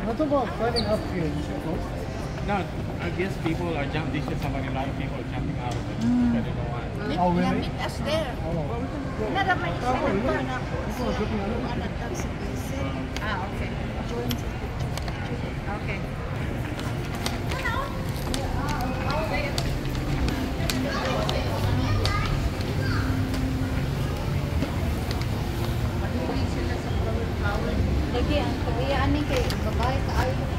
What about climbing up here? Is it close? No, I guess people are jumping. This is somebody like people jumping out of it. I don't know why. Oh, really? Meet us there. Oh. Naramay isa Oh, really? na na po. Ito, looking at it. Anak daw si Vincent. Okay. Join sa picture. Okay. Mahilig sila sa flower. Lagi, ang pag-iyaan ni kay babae, kaayo